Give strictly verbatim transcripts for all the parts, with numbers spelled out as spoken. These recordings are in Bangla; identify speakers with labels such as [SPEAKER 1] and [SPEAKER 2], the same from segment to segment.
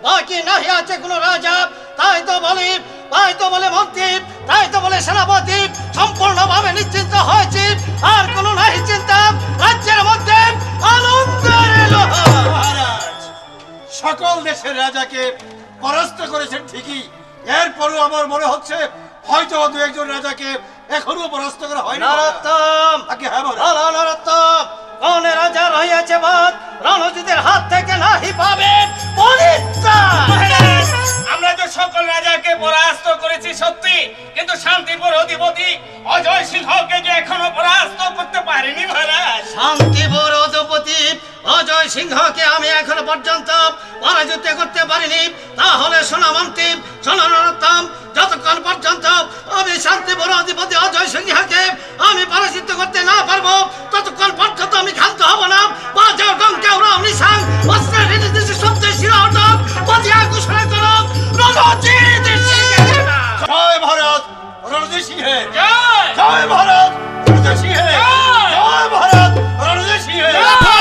[SPEAKER 1] বাকি নাহি আছে কোনো রাজা। তাই তো বলি, তাই তো বলে মন্ত্রী, তাই তো বলে সেনাপতি সম্পূর্ণভাবে নিশ্চিন্ত হয়েছি। আর কোনো নাহি চিন্তা, রাজ্যের মধ্যে আনন্দ এলো।
[SPEAKER 2] মহারাজ, সকল দেশের রাজাকে পরাস্ত করেছেন ঠিকই, এরপরও আমার মনে হচ্ছে হয়তো দু একজন রাজাকে এখনো পরাস্ত করা হয়নি।
[SPEAKER 1] নরোত্তম, বলো নরোত্তম, কোন রাজা রহিয়াছে বাদ রণজিতের হাত থেকে নাহি পাবে পরিত্রাণ?
[SPEAKER 3] আমরা তো সকল রাজাকে পরাস্ত করেছি সত্যি, কিন্তু শান্তিপুর অধিপতি অজয় সিংহকে যে এখনো পরাস্ত করতে পারিনি মহারাজ।
[SPEAKER 1] শান্তিপুর অধিপতি অজয় সিংহকে আমি এখনো পর্যন্ত পরাজিত করতে পারিনি। তাহলে শোনা মন্ত্রী, শোনা নরোত্তম, যতক্ষণ পর্যন্ত আমি শান্তিপুর অধিপতি অজয় সিংহকে আমি পরাজিত করতে না পারবো, ততক্ষণ পর্যন্ত আমি ক্ষান্ত হব না। বাজাও ডঙ্কা উড়াও নিশান, অস্ত্রের রিডিদিসি শব্দে শিরোহটক, পথিয়া ঘোষণা করো রণজিৎ সিংহের নাম।
[SPEAKER 2] জয় ভারত রণজিৎ সিংহের
[SPEAKER 3] জয়!
[SPEAKER 2] জয় ভারত রণজিৎ সিংহের জয় ভারত রণজিৎ সিংহের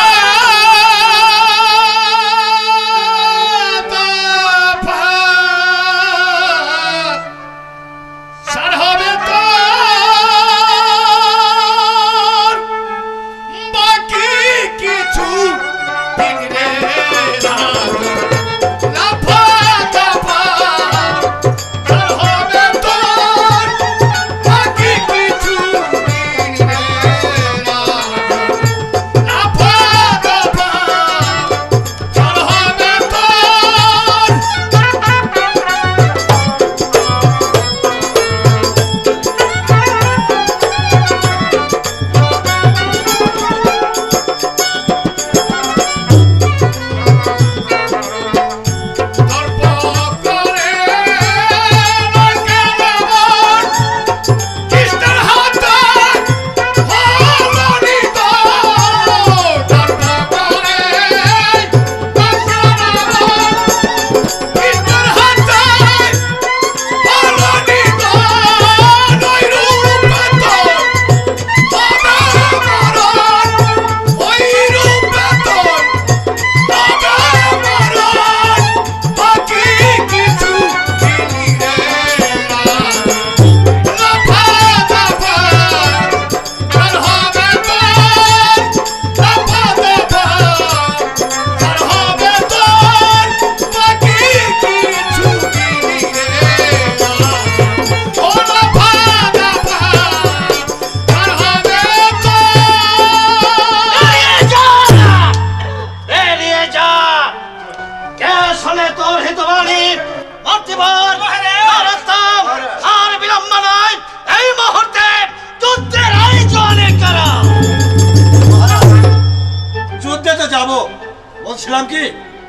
[SPEAKER 2] বলছিলাম কি,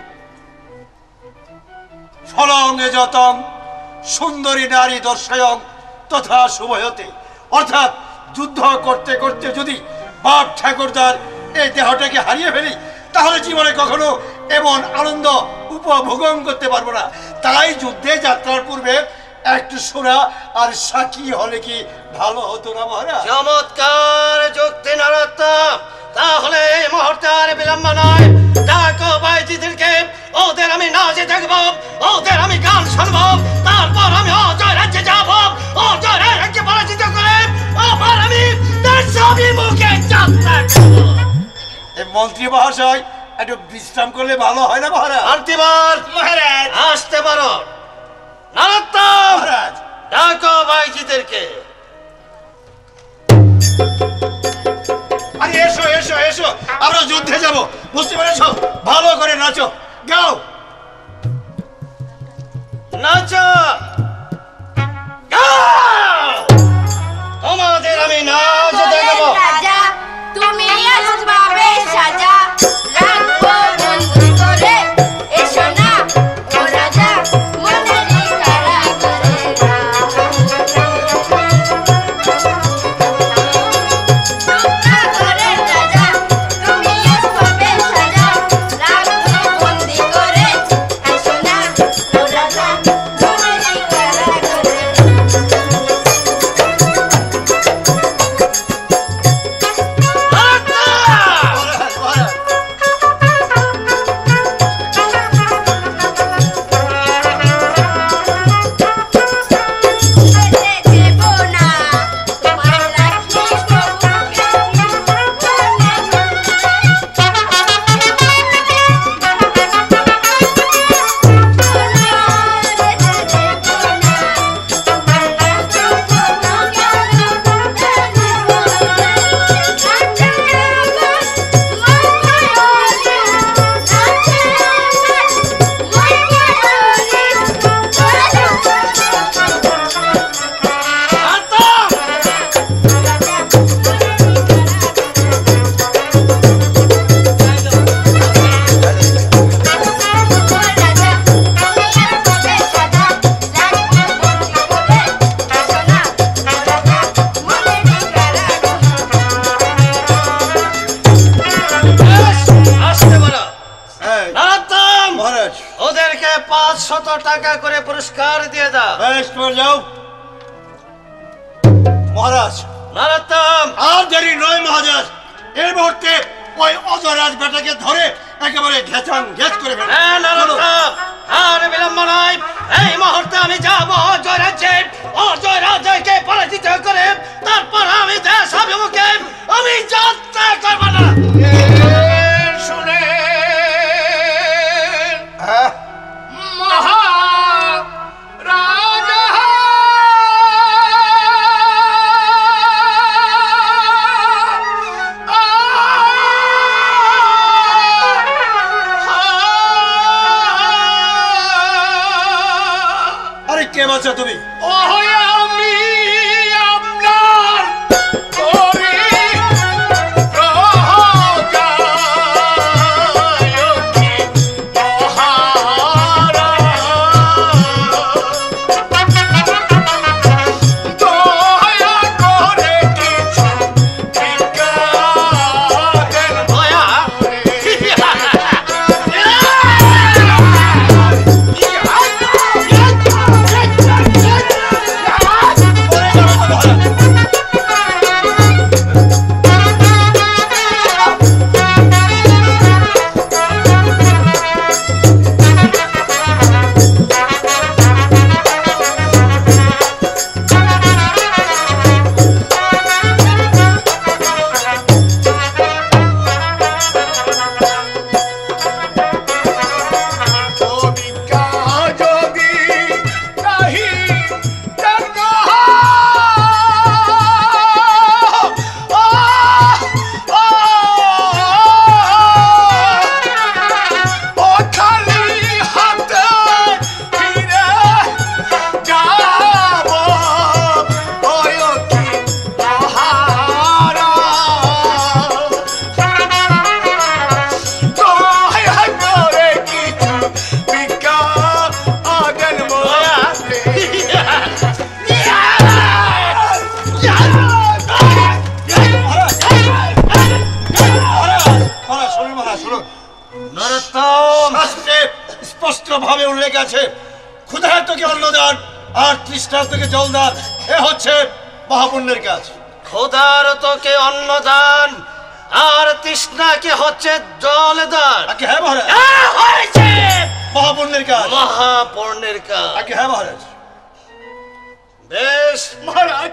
[SPEAKER 2] ফলঙ্গে যতং সুন্দরী নারী দর্শয়ং তথা শুভয়তে, অর্থাৎ যুদ্ধ করতে করতে যদি বাপ ঠাকুরদার এই দেহটাকে হারিয়ে ফেলি, তাহলে জীবনে কখনো এমন আনন্দ উপভোগ করতে পারবো না। তাই যুদ্ধে যাত্রার পূর্বে একটু সোনা আর সাক্ষী হলে কি ভালো হতো না মহারাজ?
[SPEAKER 1] চমৎকার যুক্তি নরোত্তম। তাহলে এই মুহূর্তে আর বিলম্ব নয়, ডাকো বাইজিদেরকে, ওদের আমি নাচে দেখবো, ওদের আমি গান শুনবো, তারপর আমি অজয় রাজ্যে যাবো, অজয় রাজ্যে পরাজিত করে আবার আমি দেশাভিমুখে যাত্রা করবো।
[SPEAKER 2] এই মন্ত্রী মহাশয় একটু বিশ্রাম করলে ভালো হয় না মহারাজ?
[SPEAKER 1] আরতিবার
[SPEAKER 3] মহারাজ
[SPEAKER 1] আসতে পারো। নরোত্তম,
[SPEAKER 2] মহারাজ
[SPEAKER 1] ডাকো বাইজিদেরকে।
[SPEAKER 2] আরে এসো এসো এসো, আমরা যুদ্ধে যাব, বুঝতে পেরেছো? ভালো করে নাচো, গাও।
[SPEAKER 1] নাচো, গাও। তোমাদের আমি নাচ দেখাবো।
[SPEAKER 4] রাজা তুমি আসবাবে সাজা, রাখবো বন্ধু করে, এসো না ও রাজা মনেরই কারাগারে। রূপনা ঘরের রাজা তুমি আসবাবে সাজা, রাখবো বন্দি করে, এসো না ও রাজা মনেরই কারাগারে।
[SPEAKER 1] শত টাকা করে পুরস্কার দিয়ে দাও।
[SPEAKER 2] বেশ, তোমরা যাও। মহারাজ,
[SPEAKER 1] নরোত্তম,
[SPEAKER 2] আর দেরি নয় মহারাজ, এই মুহূর্তে ওই অজরাজ বেটাকে ধরে একেবারে ঘেচাং ঘেচ করে ফেলো।
[SPEAKER 1] হ্যাঁ নরোত্তম, আর বিলম্ব নয়, এই মুহূর্তে আমি যাবো অজয় রাজ্যে, অজয় রাজ্যকে পরাজিত করে তারপর আমি দেশ অভিমুখে আমি যাত্রা করবো না।
[SPEAKER 3] শুনে
[SPEAKER 2] হ্যাঁ,
[SPEAKER 3] মহা রাজা
[SPEAKER 2] আরে কে বাচ্চা তুমি?
[SPEAKER 3] আমি আপনার করি প্রজায়তি মহারাজ, দয়া করে কিছু ভিক্ষা দেন।
[SPEAKER 1] দয়া?
[SPEAKER 3] ও ভিক্ষা যদি নাহি দেন গো, ও খালি হাতে ফিরে যাব, ওই কি মহারাজ, দয়া করে কিছু ভিক্ষা দেন মহারাজ।
[SPEAKER 2] মহারাজ শুনুন, মহারাজ শুনুন,
[SPEAKER 1] নরোত্তম,
[SPEAKER 2] শাস্ত্রে স্পষ্ট ভাবে উল্লেখ আছে, ক্ষুধার্তকে অন্নদান আর তৃষ্ণার্তকে জলদান, এ হচ্ছে মহাপুণ্যের কাজ।
[SPEAKER 1] ক্ষুধার্তকে অন্নদান আর তৃষ্ণাকে হচ্ছে জল দান।
[SPEAKER 2] আগে হ্যাঁ মহারাজ,
[SPEAKER 1] হ্যাঁ, হয়েছে
[SPEAKER 2] মহাপুণ্যের কাজ।
[SPEAKER 1] মহাপূর্ণের কাজ।
[SPEAKER 2] আগে হ্যাঁ মহারাজ।
[SPEAKER 1] বেশ,
[SPEAKER 3] মহারাজ,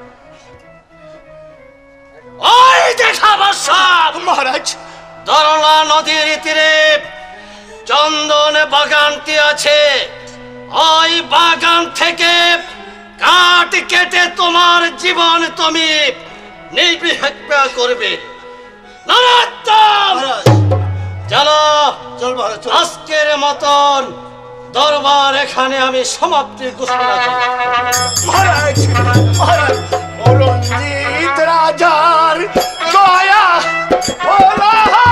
[SPEAKER 1] ওই দেখাবো সব।
[SPEAKER 3] মহারাজ,
[SPEAKER 1] দরলা নদীর তীরে চন্দন বাগানটি আছে, ওই বাগান থেকে কাঠ কেটে তোমার জীবন তুমি নির্বিহত্যা করবে। নরোত্তম,
[SPEAKER 2] মহারাজ,
[SPEAKER 1] চলো,
[SPEAKER 2] চল মহারাজ, চল।
[SPEAKER 1] আজকের মতন দরবার এখানে আমি সমাপ্তি ঘোষণা করি।
[SPEAKER 3] মহারাজ, মহারাজ, অরঞ্জিত রাজার দয়া হলো।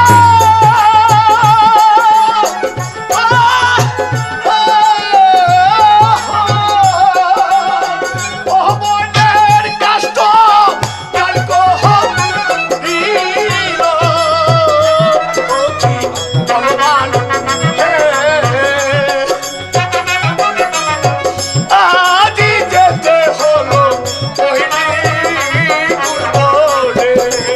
[SPEAKER 3] ও মনের কষ্ট কালকো হইল, ও কি ভগবান হে, আজি যেতে হলো ওইনি দুর্বলে।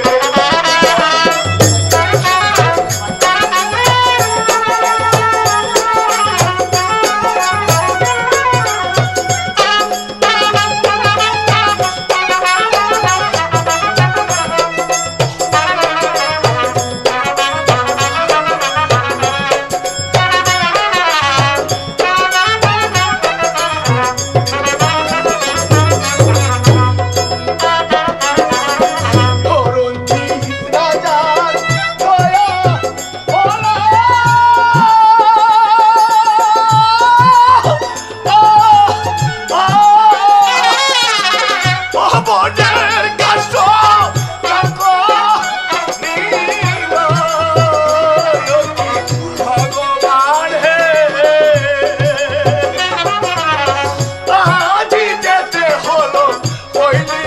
[SPEAKER 3] অরঞ্জিত রাজার দয়া হলো। ও মনের কষ্ট কালকো নীল, ও কি ভগবান হে, আজি যেতে হলো ওইনি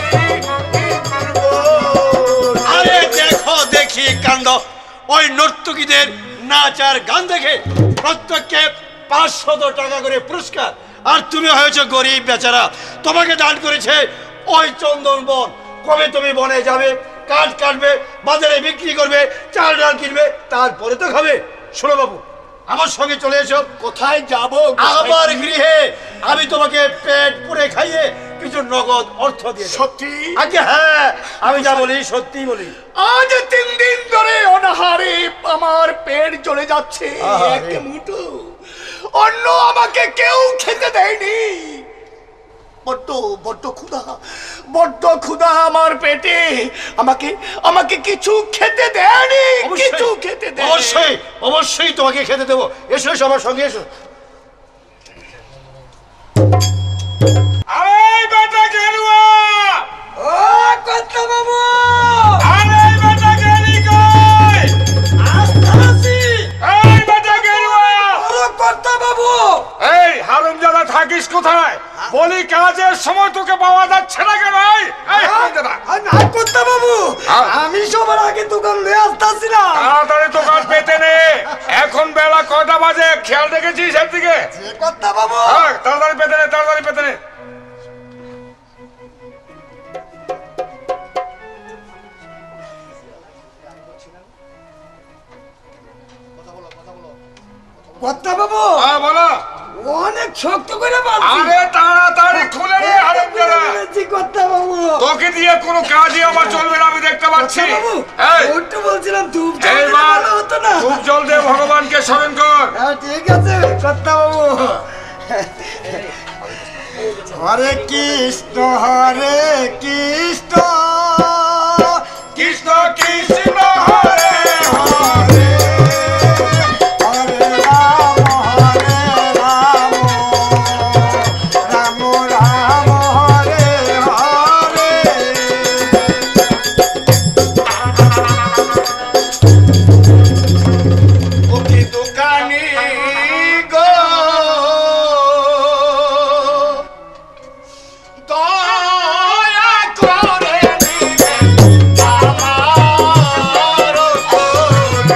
[SPEAKER 3] দুর্বল।
[SPEAKER 2] আরে দেখো দেখি কাণ্ড, ওই নর্তকীদের নাচ আর গান দেখে প্রত্যেককে পাঁচশত টাকা করে পুরস্কার। আর তুমি হয়েছে গরিব বেচারা, তোমাকে দান করেছে ওই চন্দন বন। কবে তুমি বনে যাবে, কাঠ কাটবে, বাজারে বিক্রি করবে, চাল ডাল কিনবে, তারপরে তো খাবে। শোনো বাবু, আমার সঙ্গে চলে এসো।
[SPEAKER 5] কোথায় যাব?
[SPEAKER 2] আমার গৃহে। আমি তোমাকে পেট পুরে খাইয়ে কিছু নগদ অর্থ দিয়ে দেব।
[SPEAKER 5] সত্যি?
[SPEAKER 2] আগে হ্যাঁ, আমি যা বলি সত্যি বলি।
[SPEAKER 5] আজ তিন দিন ধরে অনাহারে আমার পেট চলে যাচ্ছে।
[SPEAKER 2] আহারে।
[SPEAKER 5] এক মুঠো অন্ন আমাকে কেউ খেতে দেয়নি। বড্ড বড্ড ক্ষুধা, বড্ড ক্ষুধা আমার পেটে। আমাকে আমাকে কিছু খেতে দেয়নি, কিছু খেতে দেয়নি।
[SPEAKER 2] অবশ্যই অবশ্যই তোমাকে খেতে দেবো। এসো এসো আমার সঙ্গে এসো।
[SPEAKER 3] আরে বেটা গেরুয়া,
[SPEAKER 5] ও কর্তা বাবু,
[SPEAKER 3] আরে বেটা গেলি কই?
[SPEAKER 5] আসতাছি।
[SPEAKER 3] এই বেটা গেরুয়া,
[SPEAKER 5] ও কর্তা বাবু,
[SPEAKER 3] এই হারামজাদা থাকিস কোথায়? বলি কাজের সময় তোকে পাওয়া যাচ্ছে না কেন? এই এই হারামজাদা,
[SPEAKER 5] না কর্তা বাবু,
[SPEAKER 3] হ্যাঁ?
[SPEAKER 5] আমি সবার আগে দোকান লয়ে আসতাছিলাম।
[SPEAKER 3] তাড়াতাড়ি দোকান পেতে নে। এখন বেলা কয়টা বাজে খেয়াল রেখেছিস এদিকে?
[SPEAKER 5] যে কর্তা বাবু,
[SPEAKER 3] হ্যাঁ, তাড়াতাড়ি পেতে নে, তাড়াতাড়ি পেতে নে।
[SPEAKER 5] কর্তা বাবু,
[SPEAKER 3] হ্যাঁ বলো।
[SPEAKER 5] অনেক শক্ত করে বলছি।
[SPEAKER 3] আরে তাড়াতাড়ি খুলে নে হারামজাদা।
[SPEAKER 5] বলেছি কর্তা বাবু।
[SPEAKER 3] তোকে দিয়ে কোনো কাজই আমার চলবে না, আমি দেখতে পাচ্ছি।
[SPEAKER 5] কর্তা বাবু,
[SPEAKER 3] এই
[SPEAKER 5] ওটা বলছিলাম ধূপ জ্বালালে
[SPEAKER 3] এইবার
[SPEAKER 5] ভালো হতো না?
[SPEAKER 3] খুব জল দে, ভগবানকে স্মরণ কর।
[SPEAKER 5] হ্যাঁ, ঠিক আছে কর্তা বাবু। হরে কৃষ্ণ হরে কৃষ্ণ
[SPEAKER 3] কৃষ্ণ কৃষ্ণ হরে
[SPEAKER 5] হরে হরে রাম হরে রাম রাম রাম হরে হরে। ওকে দোকানি গো, দয়া করে নিবেন আমার উপরে।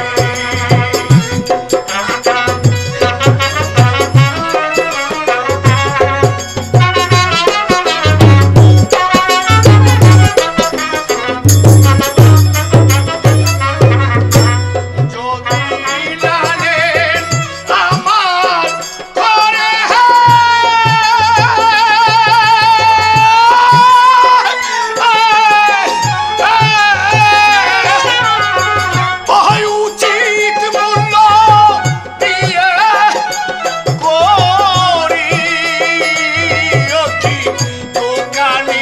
[SPEAKER 5] যদি জানেন আমার ঘরে হয় উচিত মূল্য দিয়ে করি কি দোকানি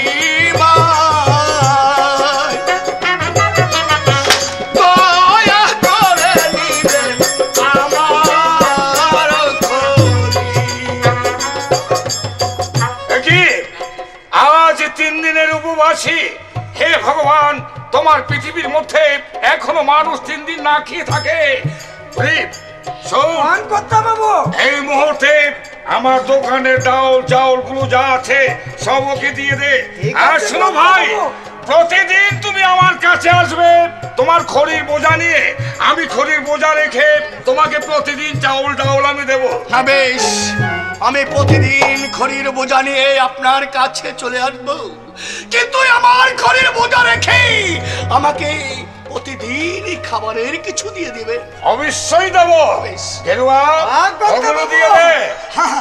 [SPEAKER 5] ভাই, দয়া করে নিবেন আমার খনি।
[SPEAKER 3] কি আজ তিন দিনের উপবাসী? হে ভগবান, তোমার পৃথিবীর মধ্যে এখনো মানুষ তিন দিন না খেয়ে থাকে? গরিব, শোন,
[SPEAKER 5] কর্তা বাবু,
[SPEAKER 3] এই মুহূর্তে আমার দোকানের ডাউল চাউল গুলো যা আছে সব ওকে দিয়ে দে।
[SPEAKER 5] ঠিক
[SPEAKER 3] আর
[SPEAKER 5] আছে,
[SPEAKER 3] শোনো
[SPEAKER 5] বাবু।
[SPEAKER 3] ভাই, প্রতিদিন তুমি আমার কাছে আসবে তোমার খড়ির বোঝা নিয়ে। আমি খড়ির বোঝা রেখে তোমাকে প্রতিদিন চাউল ডাউল আমি দেবো।
[SPEAKER 5] না বেশ, আমি প্রতিদিন খড়ির বোঝা নিয়ে আপনার কাছে চলে আসবো, কিন্তু আমার খড়ির বোঝা রেখে আমাকে প্রতিদিনই খাবারের কিছু দিয়ে দিবে।
[SPEAKER 3] অবশ্যই দেবো।
[SPEAKER 5] বেশ।
[SPEAKER 3] গেরুয়া,
[SPEAKER 5] হ্যাঁ, কর্তা
[SPEAKER 3] ওগুলো
[SPEAKER 5] বাবু।
[SPEAKER 3] দিয়ে দে।
[SPEAKER 5] হ্যাঁ,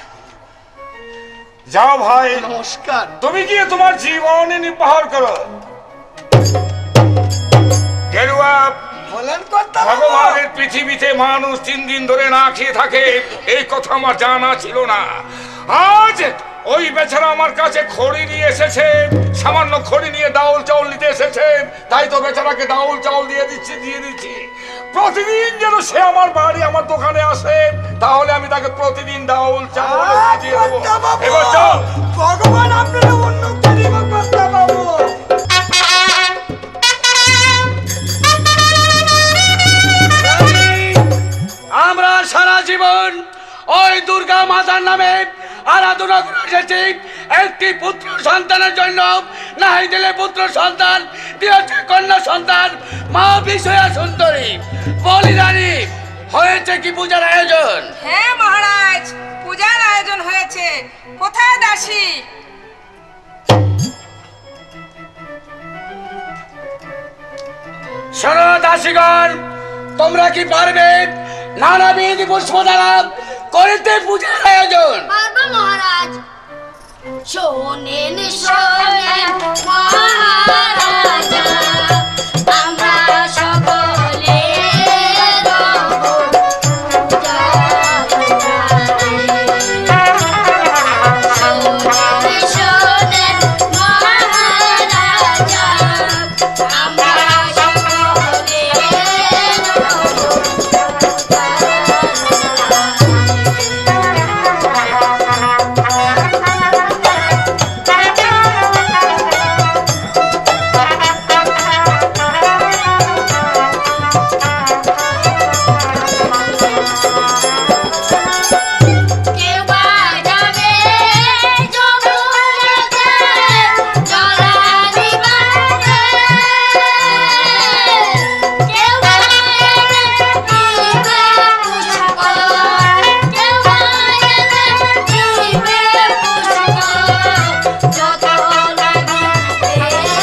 [SPEAKER 3] যাও ভাই,
[SPEAKER 5] নমস্কার।
[SPEAKER 3] তুমি গিয়ে তোমার জীবন নির্বাহ করো। গেরুয়া,
[SPEAKER 5] বলেন কর্তা বাবু।
[SPEAKER 3] ভগবানের পৃথিবীতে মানুষ তিন দিন ধরে না খেয়ে থাকে এই কথা আমার জানা ছিল না। আজ ওই বেচারা আমার কাছে খড়ি নিয়ে এসেছে, সামান্য খড়ি নিয়ে ডাউল চাউল নিতে এসেছে, তাই তো বেচারাকে ডাউল চাউল দিয়ে দিচ্ছি দিয়ে দিচ্ছি প্রতিদিন যেন সে আমার বাড়ি আমার দোকানে আসে, তাহলে আমি তাকে প্রতিদিন ডাউল চাউল
[SPEAKER 5] আহ,
[SPEAKER 3] দিয়ে দেবো।
[SPEAKER 5] কর্তা বাবু,
[SPEAKER 3] এবার চল।
[SPEAKER 5] ভগবান আপনারা উন্নতি দিব কর্তা বাবু।
[SPEAKER 1] আমরা সারা জীবন ওই দুর্গা মাতার নামে আরাধনা করে এসেছি একটি পুত্র সন্তানের জন্য। নাই দিলে পুত্র সন্তান, দিয়েছে কন্যা সন্তান, মা বিজয়া সুন্দরী বলিদানী।
[SPEAKER 6] হয়েছে কি পূজার আয়োজন?
[SPEAKER 7] হ্যাঁ মহারাজ, পূজার আয়োজন হয়েছে। কোথায় দাসী?
[SPEAKER 6] শোনো দাসীগণ, তোমরা কি পারবে নানাবিধ পুষ্প দ্বারা করিতে পূজার আয়োজন?
[SPEAKER 4] পারবো মহারাজ। শোনেন শোনেন মহারাজা, আমরা সকলে রব পূজায়। শোনেন শোনেন মহারাজা, আমরা সকলে কেউ বা যাবে যমুনাতে জলানিবাতে, কেউ বা এনে দিবে পুষ্প, কেউ বা এনে দিবে পুষ্প, যত লাগিবে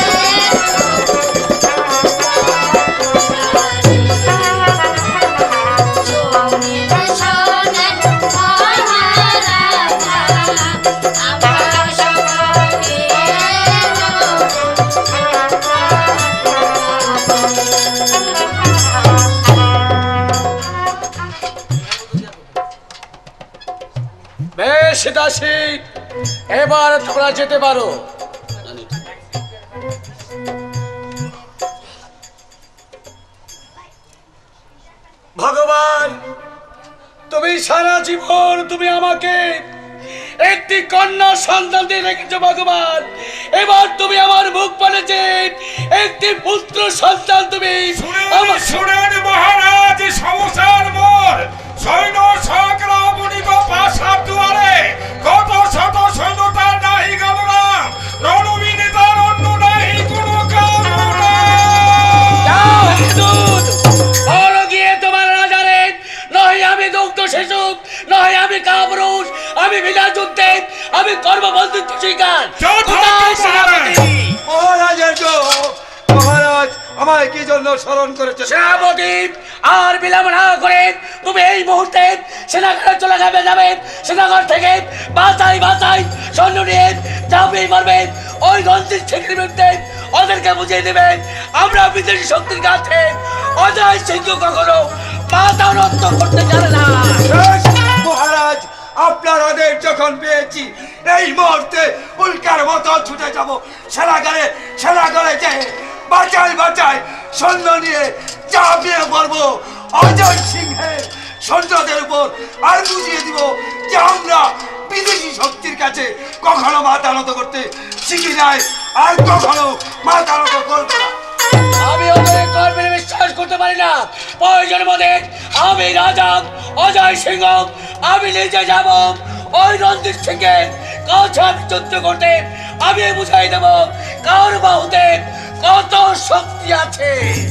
[SPEAKER 4] শোনেন শোনেন মহারাজা, আমরা সকলে
[SPEAKER 6] বেশ দাসী, এবার তোমরা যেতে পারো। ভগবান, তুমি সারা জীবন তুমি আমাকে একটি কন্যা সন্তান দিয়ে রেখেছো ভগবান। এবার তুমি আমার মুখ বলেছে একটি পুত্র সন্তান তুমি আমার
[SPEAKER 3] শুনেন মহারাজ, সমসার মোর সৈন্য সকরা বণিক পাশার দুয়ারে কত শত সৈন্যতার নাহি গণনা, রণবীরে তার অন্য নাহি কোনো কামনা।
[SPEAKER 6] যাও হিন্দুত, বড় গিয়ে তোমার রাজারে, নয় আমি দুগ্ধ শিশু, নয় আমি কাপুরুষ, আমি বিনা যুদ্ধে, আমি কর্মবন্ধিত শিকার। কোথায় সেনাপতি?
[SPEAKER 2] মহারাজের জন্য মহারাজ আমায় কি জন্য স্মরণ করেছে?
[SPEAKER 6] সেনাপতি, আর বিলম্ব না করে তুমি এই মুহূর্তে সেনাঘরে চলে যাবে যাবে সেনাঘর থেকে বাঁচাই বাঁচাই সৈন্য নিয়ে যাবে মারবে ওই রঞ্জিত শেখের বিরুদ্ধে। ওদেরকে বুঝিয়ে দেবেন আমরা বিদেশি শক্তির কাছে অজয় সিংহ কখনো মাথা নত করতে জানে না।
[SPEAKER 2] বেশ, মহারাজ আপনার আদেশ যখন পেয়েছি এই মুহূর্তে উল্কার মতো ছুটে যাব সেনাগারে। সেনাগারে যে বাঁচাই বাঁচাই সৈন্য নিয়ে চাপিয়ে পড়বো অজয় সিংহের সৈন্যদের উপর, আর বুঝিয়ে দিব যে আমরা বিদেশি শক্তির কাছে কখনো মাথা নত করতে শিখি নাই, আর কখনো মাথা নত করবো না।
[SPEAKER 6] আমি ওদের কর্মের বিশ্বাস করতে পারি না। প্রয়োজন মনে আমি রাজা অজয় সিংহ আমি নিজে যাব ওই রঞ্জিত সিংহের কাছে, আমি যুদ্ধ করতে আমি বুঝাই দেব কার বাহুতে কত শক্তি আছে।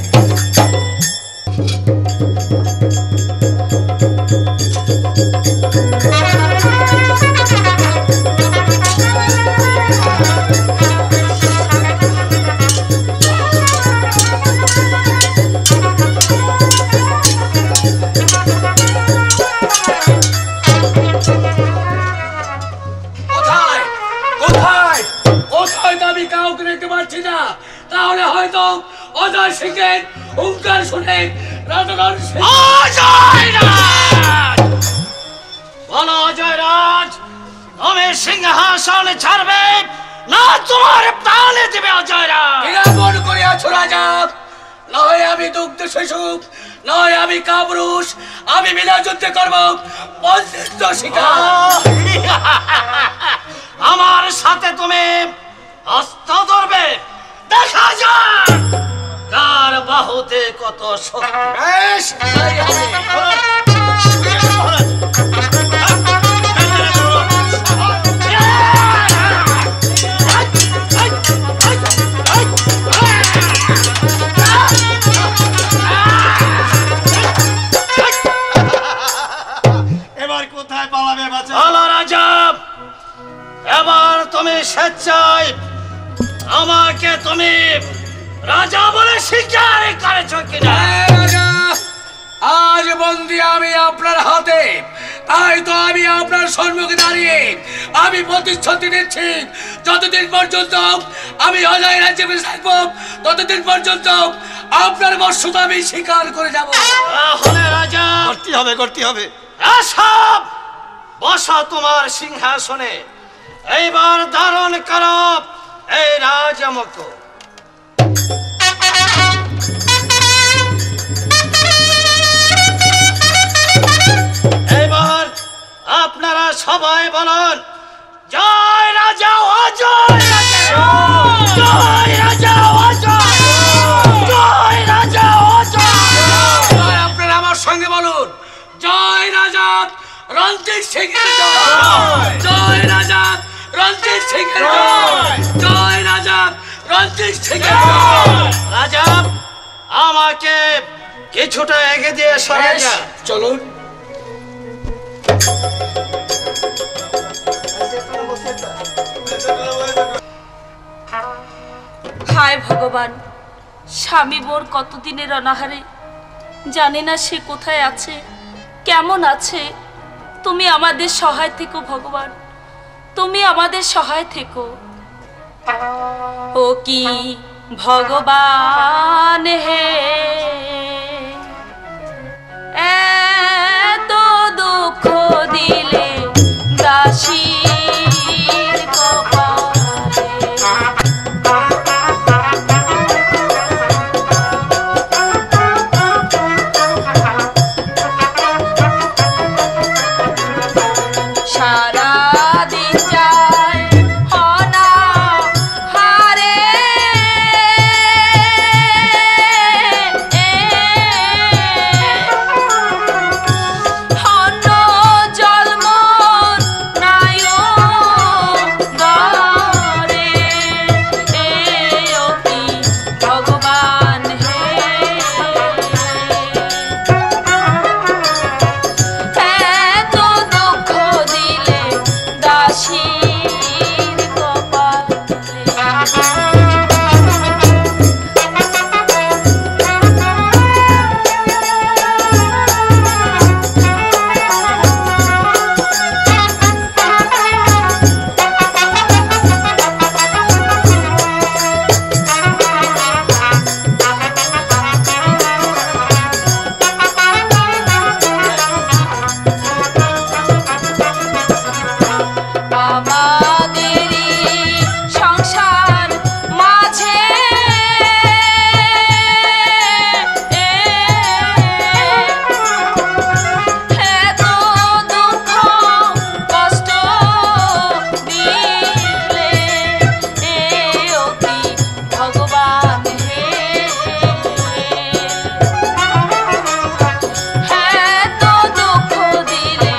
[SPEAKER 6] কোথায় কোথায় কোথায় তো আমি কাউকে দেখতে পাচ্ছি না। তাহলে হয়তো অজয় সিংহের হুঙ্কার শুনে রাজগণ
[SPEAKER 1] অজয় রাজ! বলো অজয় রাজ, তুমি সিংহাসন ছাড়বে না তোমার প্রাণে দেবে অজয় রাজ?
[SPEAKER 6] নিরাপদ করিয়াছ রাজা, নয় আমি দুগ্ধ শিশু, নয় আমি কাপুরুষ, আমি বিনা যুদ্ধে করব পঞ্চিত শিকার।
[SPEAKER 1] আমার সাথে তুমি অস্ত্র ধরবে, দেখা যাক কার বাহুতে কত শক্তি।
[SPEAKER 6] বেশ, তাই হবে। রাজা বলে স্বীকার করেছ কিনা? রাজা, আজ বন্দি আমি আপনার হাতে, তাই তো আমি আপনার সম্মুখে দাঁড়িয়ে আমি প্রতিশ্রুতি দিচ্ছি, যতদিন পর্যন্ত আমি অজয় রাজ্যে বেঁচে থাকবো ততদিন পর্যন্ত আপনার বর্ষতা আমি স্বীকার করে যাব।
[SPEAKER 1] তাহলে রাজা
[SPEAKER 2] করতে হবে করতে হবে।
[SPEAKER 1] সব বসা তোমার সিংহাসনে, এইবার ধারণ কর এই রাজমুখ। এবার আপনারা সবাই বলুন, জয় রাজা অজয় রাজা, জয় রাজা অজয়, জয় রাজা অজয়।
[SPEAKER 6] আপনারা আমার সঙ্গে বলুন, জয় রাজা রঞ্জিত সিংহের জয়, জয় রাজা রঞ্জিত সিংহের জয়, জয় রাজা রঞ্জিত সিংহের জয়।
[SPEAKER 1] রাজা আমাকে কিছুটা এগিয়ে দিয়ে সরে যা।
[SPEAKER 6] চলুন।
[SPEAKER 8] হায় ভগবান, স্বামী মোর কতদিনের অনাহারে, জানি না সে কোথায় আছে, কেমন আছে। তুমি আমাদের সহায় থেকো ভগবান, তুমি আমাদের সহায় থেকো। ও কি ভগবান হে, এত দুঃখ দিলে দাসীর কপালে। সারা দিন যায় অনাহারে, অন্ন জল মন নাই ঘরে। ও কি ভগবান হে, এত দুঃখ দিলে দাসীর কপালে। আমাদেরই সংসার মাঝে এত দুঃখ কষ্ট দিলে, ও কি ভগবান হে, এত দুঃখ দিলে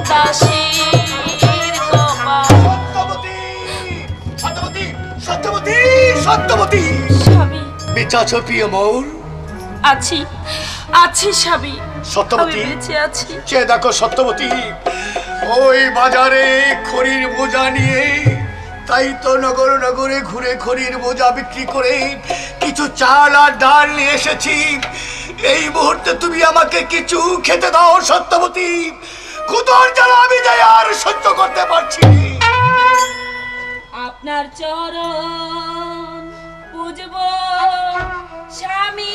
[SPEAKER 8] দাসীর কপালে।
[SPEAKER 5] সত্যবতী, সত্যবতী, সত্যবতী,
[SPEAKER 8] স্বামী,
[SPEAKER 5] বেঁচে আছো প্রিয় মৌর?
[SPEAKER 8] আছি আছি স্বামী, আমি
[SPEAKER 5] সত্যবতী,
[SPEAKER 8] বেঁচে আছি।
[SPEAKER 5] সে দেখো সত্যবতী, ওই বাজারে খড়ির বোঝা নিয়ে, তাই তো নগর নগরে ঘুরে খড়ির বোঝা বিক্রি করে কিছু চাল আর ডাল নিয়ে এসেছি। এই মুহূর্তে তুমি আমাকে কিছু খেতে দাও সত্যবতী, ক্ষুধার জ্বালা আমি যাই আর সহ্য করতে পারছি।
[SPEAKER 8] আপনার চরণ পুজব স্বামী,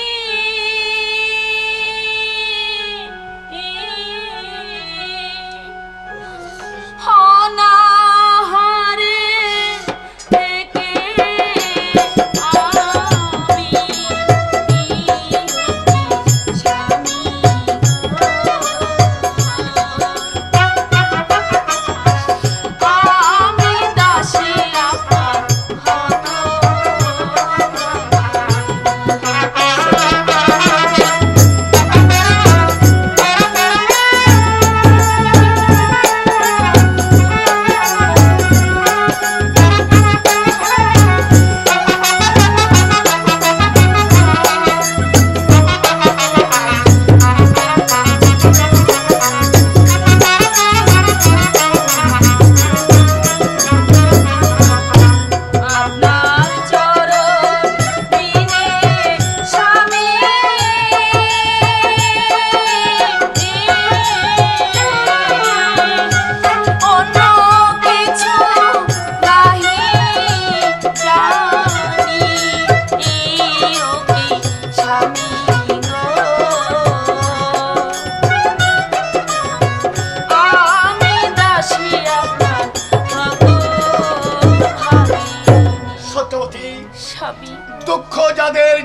[SPEAKER 8] অনাহারে থেকে আমি স্বামী, আমি দাসী আপনার হত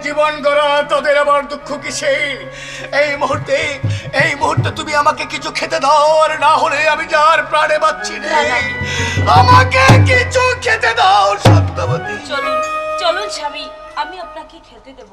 [SPEAKER 5] জীবন গড়া, তাদের আবার দুঃখ কিসে? এই মুহূর্তে এই মুহূর্তে তুমি আমাকে কিছু খেতে দাও, আর না হলে আমি যার প্রাণে বাঁচছি না। আমাকে কিছু খেতে দাও সত্যবতী।
[SPEAKER 8] চলুন চলুন স্বামী, আমি আপনাকে খেতে দেব।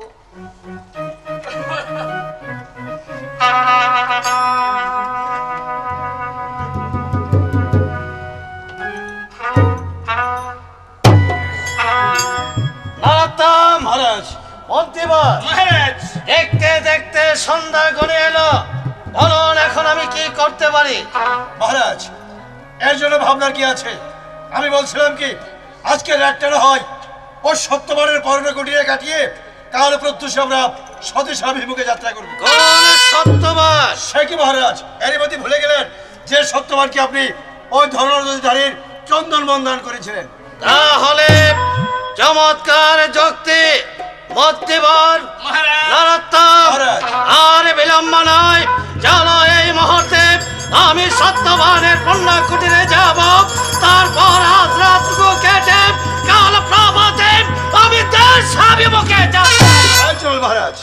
[SPEAKER 1] মহারাজ, মন্ত্রীবর, দেখতে দেখতে সন্ধ্যা গড়ে এলো। বলুন এখন আমি কি করতে পারি?
[SPEAKER 2] মহারাজ, এর জন্য ভাবনার কি আছে? আমি বলছিলাম কি, আজকে রাতটা হয় ও সত্যবানের পরনে কুটিরে কাটিয়ে কাল প্রত্যুষে আমরা স্বদেশাভিমুখে যাত্রা করব।
[SPEAKER 1] কোন সত্যবান?
[SPEAKER 2] সে কি মহারাজ, এরই মধ্যে ভুলে গেলেন যে সত্যবানকে আপনি ওই ধর্মধারীর চন্দন বন্দন করেছিলেন?
[SPEAKER 1] তাহলে চমৎকার যুক্তি মন্ত্রীবর, নরোত্তম, আর বিলম্ব নয়, চলো এই মুহূর্তে আমি সত্যবানের কন্যা কুটিরে যাব। তারপর আজ রাতটুকু কেটে কাল প্রভাতে আমি দেশ অভিমুখে যাব।
[SPEAKER 2] চল মহারাজ।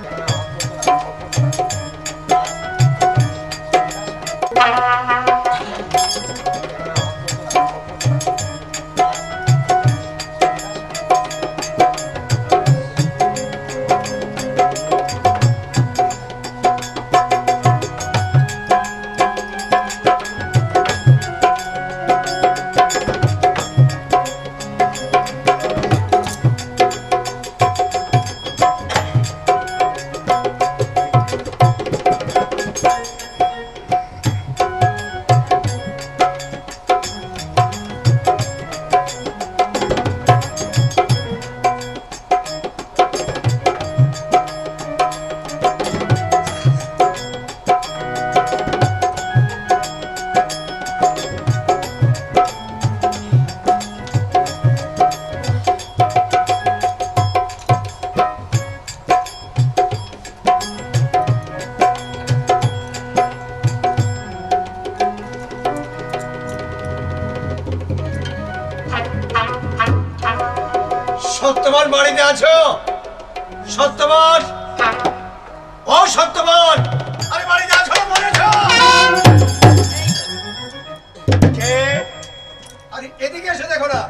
[SPEAKER 2] সত্যবান বাড়িতে আছো? সত্যবান, ও সত্যবান, আরে বাড়িতে আছো? বলেছো কে? আরে এদিকে এসে দেখো না।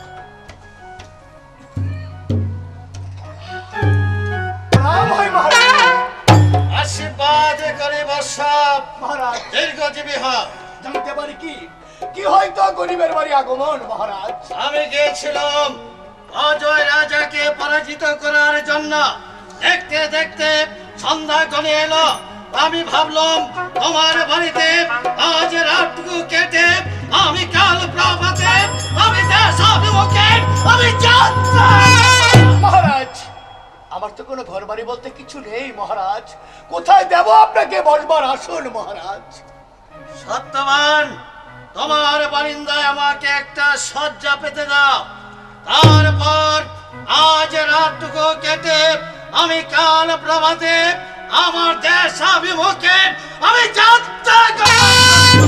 [SPEAKER 1] আশীর্বাদ করে বর্ষাব
[SPEAKER 5] মহারাজ,
[SPEAKER 1] দীর্ঘজীবী হও।
[SPEAKER 5] জানতে পারি কি কি হয়তো গরিবের বাড়ি আগমন মহারাজ?
[SPEAKER 1] আমি গিয়েছিলাম অজয় রাজাকে পরাজিত করার জন্য। দেখতে দেখতে সন্ধ্যা গড়ে এলো। আমি ভাবলাম তোমার বাড়িতে আজ রাতটুকু কেটে আমি কাল প্রভাতে আমি দেশ অভিমুখে আমি যাত্রা।
[SPEAKER 5] মহারাজ, আমার তো কোনো ঘর বাড়ি বলতে কিছু নেই মহারাজ। কোথায় দেব আপনাকে বসবার আসন মহারাজ?
[SPEAKER 1] সত্যবান, তোমার বারিন্দায় আমাকে একটা শয্যা পেতে দাও। তারপর আজ রাতটুকু কেটে আমি কাল প্রভাতে আমার দেশ অভিমুখে আমি যাত্রা করব।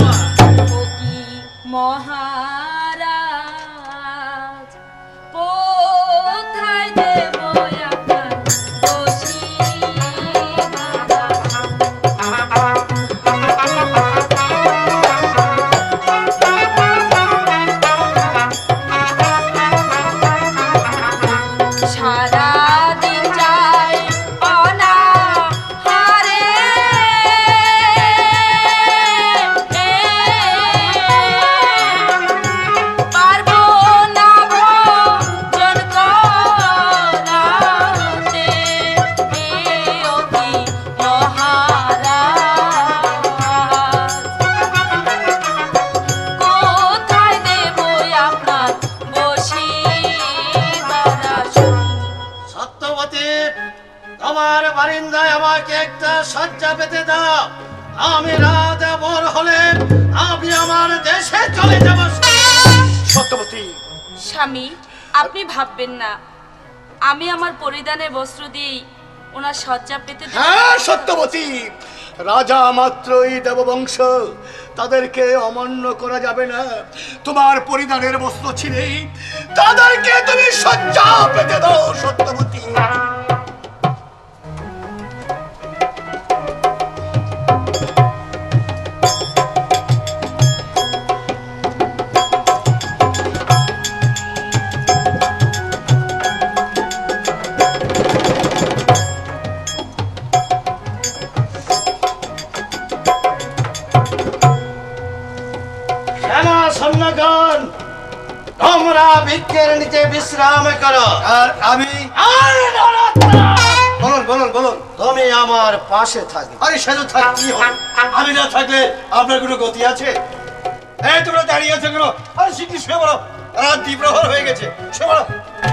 [SPEAKER 8] মহারাজ, কোথায় দেব আপনার সারাদিন যায় অনাহারে, পারবো না ভোজন করাতে এ অতি মহারাজ। কোথায় দেব আপনার বসিবার আসন?
[SPEAKER 1] সত্যবতী, তোমার বারিন্দায় আমাকে একটা শয্যা পেতে দাও। আমি রাত ভোর হলে আমি আমার দেশে চলে যাব।
[SPEAKER 5] সত্যবতী,
[SPEAKER 8] স্বামী, আপনি ভাববেন না, আমি আমার পরিধানের বস্ত্র দিয়েই ওনার শয্যা পেতে দেব।
[SPEAKER 5] হ্যাঁ সত্যবতী, রাজা মাত্রই দেববংশ, তাদেরকে অমান্য করা যাবে না। তোমার পরিধানের বস্ত্র ছিলেই তাদেরকে তুমি শয্যা পেতে দাও সত্যবতী।
[SPEAKER 1] ভিক্ষের নিচে বিশ্রাম করো।
[SPEAKER 2] আর আমি
[SPEAKER 1] আরে নরোত্তম,
[SPEAKER 2] বলুন বলুন বলুন।
[SPEAKER 1] তুমি আমার পাশে থাকবে।
[SPEAKER 2] আরে সেটা থাক কি হবে? আমি না থাকলে আপনার কোনো গতি আছে? এই তোমরা দাঁড়িয়ে আছো কেন? আরে শিগগির শুয়ে পড়ো, রাত দ্বিপ্রহর হয়ে গেছে, শুয়ে পড়ো।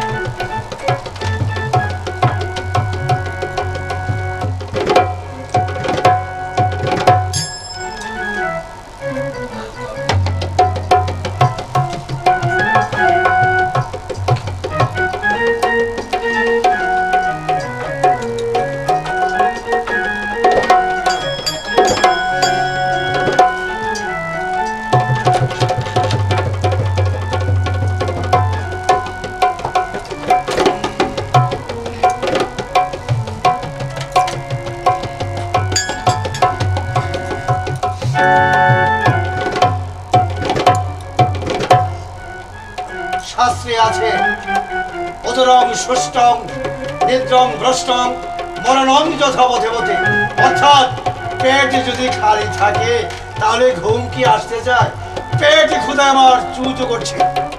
[SPEAKER 2] শাস্ত্রে আছে উদরং সুষ্টং নিদ্রং ভ্রষ্টং মরণং যথা পথে পথে, অর্থাৎ পেট যদি খালি থাকে তাহলে ঘুম কি আসতে চায়? পেট ক্ষুধা আমার চুচু করছে।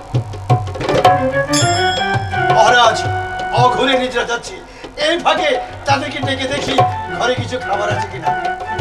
[SPEAKER 2] মহারাজ অঘুরে নিদ্রা যাচ্ছে, এই ফাঁকে তাদেরকে ডেকে দেখি ঘরে কিছু খাবার আছে কিনা।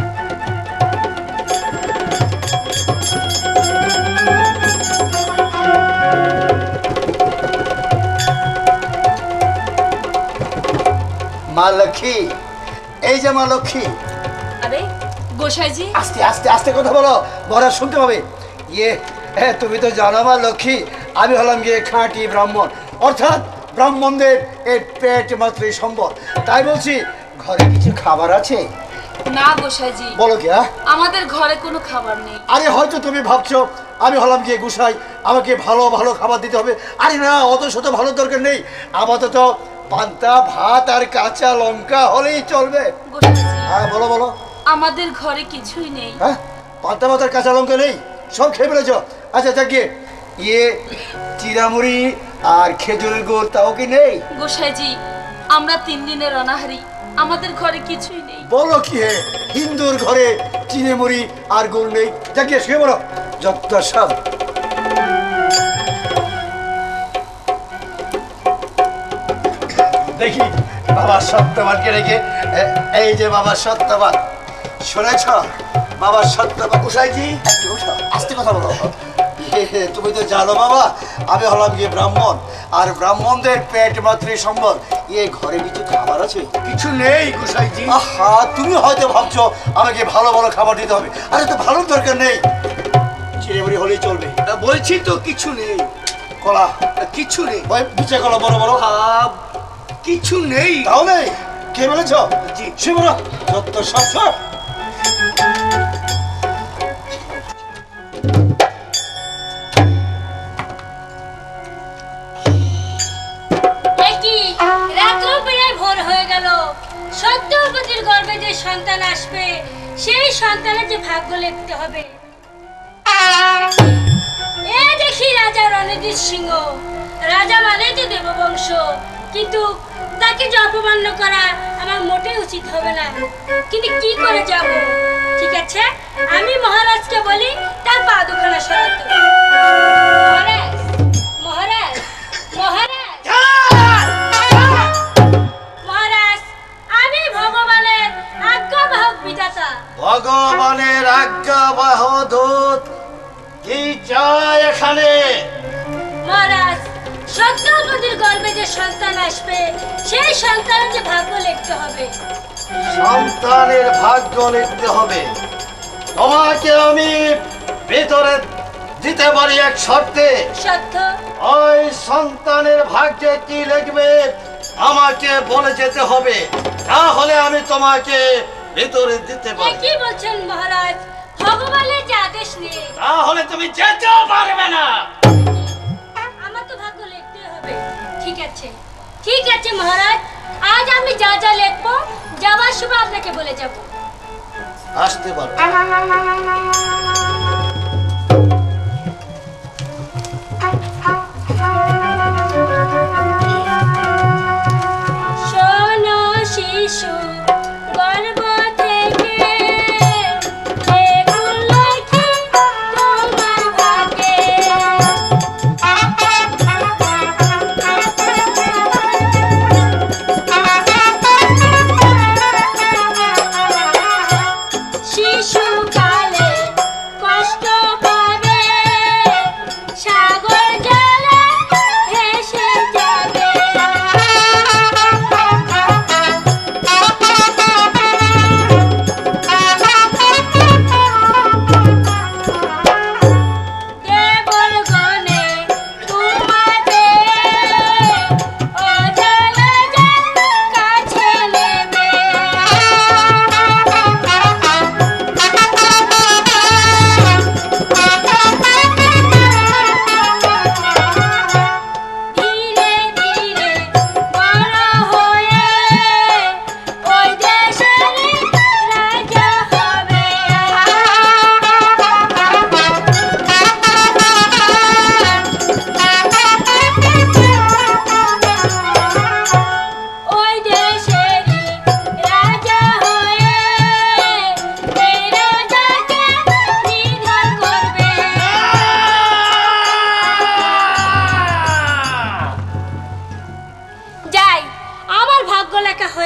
[SPEAKER 2] মা লক্ষ্মী, এই যে মা লক্ষ্মী।
[SPEAKER 8] আরে গোসাইজি,
[SPEAKER 2] আস্তে আস্তে আস্তে কথা বলো, মহারাজ শুনতে পাবে। ইয়ে হ্যাঁ, তুমি তো জানো মা লক্ষ্মী, আমি হলাম গিয়ে খাঁটি ব্রাহ্মণ, অর্থাৎ ব্রাহ্মণদের এই পেট মাত্রই সম্বল। তাই বলছি ঘরে কিছু খাবার আছে?
[SPEAKER 8] না গোসাইজি,
[SPEAKER 2] বলো কি? হ্যাঁ,
[SPEAKER 8] আমাদের ঘরে কোনো খাবার নেই।
[SPEAKER 2] আরে হয়তো তুমি ভাবছো আমি হলাম গিয়ে গুসাই, আমাকে ভালো ভালো খাবার দিতে হবে। আরে না, অত শত ভালো দরকার নেই, আপাতত পান্তা ভাত আর কাঁচা লঙ্কা হলেই চলবে।
[SPEAKER 8] গোসাইজি,
[SPEAKER 2] হ্যাঁ বলো বলো।
[SPEAKER 8] আমাদের ঘরে কিছুই নেই।
[SPEAKER 2] হ্যাঁ, পান্তা ভাত আর কাঁচা লঙ্কা নেই, সব খেয়ে ফেলেছ? আচ্ছা যাকে ইয়ে চিরামুড়ি আর খেজুরের গুড় তাও কি নেই?
[SPEAKER 8] গোসাইজি, আমরা তিন দিনের অনাহারি, আমাদের ঘরে কিছুই নেই।
[SPEAKER 2] বলো কি হে, হিন্দুর ঘরে চিনে মুড়ি আর গুড় নেই? যাকে শুয়ে বলো যত সব। দেখি বাবা সত্যবানকে রেখে, এই যে বাবা সত্যবান, শুনেছ বাবা সত্যবান? গোসাইজি একটু উঠো, আস্তে কথা বলো। তুমি তো জানো বাবা, আমি হলাম গিয়ে ব্রাহ্মণ, আর ব্রাহ্মণদের পেট মাত্রই সম্বল। এই ঘরে কিছু খাবার আছে?
[SPEAKER 5] কিছু নেই গোসাইজি।
[SPEAKER 2] আহা, তুমি হয়তো ভাবছো আমাকে ভালো ভালো খাবার দিতে হবে। আরে তো ভালো দরকার নেই, চিড়েমুড়ি হলেই চলবে।
[SPEAKER 5] বলছি তো কিছু নেই।
[SPEAKER 2] কলা
[SPEAKER 5] কিছু নেই।
[SPEAKER 2] ওই বিচে কলা বড় বড়
[SPEAKER 5] আব, কিছু নেই।
[SPEAKER 2] তাও নেই? কে বলেছ?
[SPEAKER 5] জি।
[SPEAKER 2] সে বলো যত সব সব।
[SPEAKER 4] একই রাত্র প্রায় ভোর হয়ে গেল। সত্যবতীর গর্ভে যে সন্তান আসবে সেই সন্তানের যে ভাগ্য লিখতে হবে। এ দেখি রাজা রণজিৎ সিংহ, রাজা মানে তো দেববংশ, কিন্তু তাকে যে অপমান্য করা আমার মোটেই উচিত হবে না। কিন্তু কি করে যাব? ঠিক আছে, আমি মহারাজকে বলি তার পা দুখানা সরাতে। মহারাজ, মহারাজ, মহারাজ, মহারাজ, আমি ভগবানের আজ্ঞাবাহক বিধাতা।
[SPEAKER 1] ভগবানের আজ্ঞাবাহ দূত, কি চায় এখানে?
[SPEAKER 4] মহারাজ, সত্যবতীর গর্ভে যে সন্তান আসবে সেই সন্তানের যে ভাগ্য লিখতে হবে।
[SPEAKER 1] সন্তানের ভাগ্য লিখতে হবে। তোমাকে আমি ভিতরে দিতে পারি এক শর্তে।
[SPEAKER 4] সত্য?
[SPEAKER 1] ওই সন্তানের ভাগ্যে কি লিখবে আমাকে বলে যেতে হবে, তাহলে আমি তোমাকে ভিতরে দিতে পারি।
[SPEAKER 4] কি বলছেন মহারাজ? ভগবানের যে আদেশ নেই,
[SPEAKER 1] তাহলে তুমি যেতেও পারবে না।
[SPEAKER 4] আমার তো ভাগ্য লিখতে হবে। ঠিক আছে, ঠিক আছে মহারাজ, আজ আমি যা যা লিখবো যাবার সময় আপনাকে বলে যাব।
[SPEAKER 1] আসতে পারো।
[SPEAKER 4] শোনো শিশু গর্ভ থেকে তোমার ভাগ্যে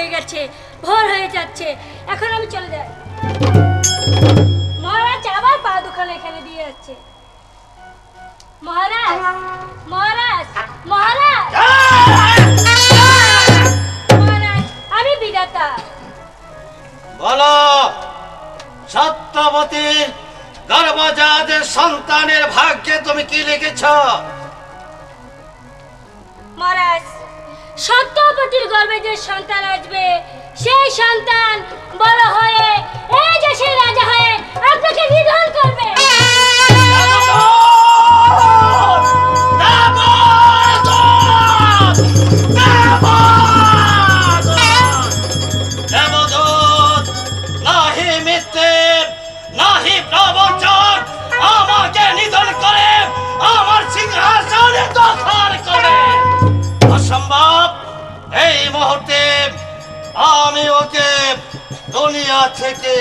[SPEAKER 4] হয়ে গেছে, ভোর হয়ে যাচ্ছে, এখন আমি চলে যাই। মহারাজ আবার পা দুখানা এখানে দিয়ে যাচ্ছে। মহারাজ, মহারাজ, মহারাজ, মহারাজ, আমি বিধাতা।
[SPEAKER 1] বলো, সত্যবতীর গর্ভজাত সন্তানের ভাগ্যে তুমি কি লিখেছ?
[SPEAKER 4] মহারাজ, সত্যবতীর গর্ভে যে সন্তান আসবে, সেই সন্তান বড় হয়ে এই দেশের রাজা হয়ে আপনাকে নিধন করবে।
[SPEAKER 1] নাহি মিথ্যে, নাহি প্রবচন, আমাকে নিধন করে আমার সিংহাসনে দখল করে। অসম্ভব। এই মুহূর্তে আমি ওকে দুনিয়া থেকে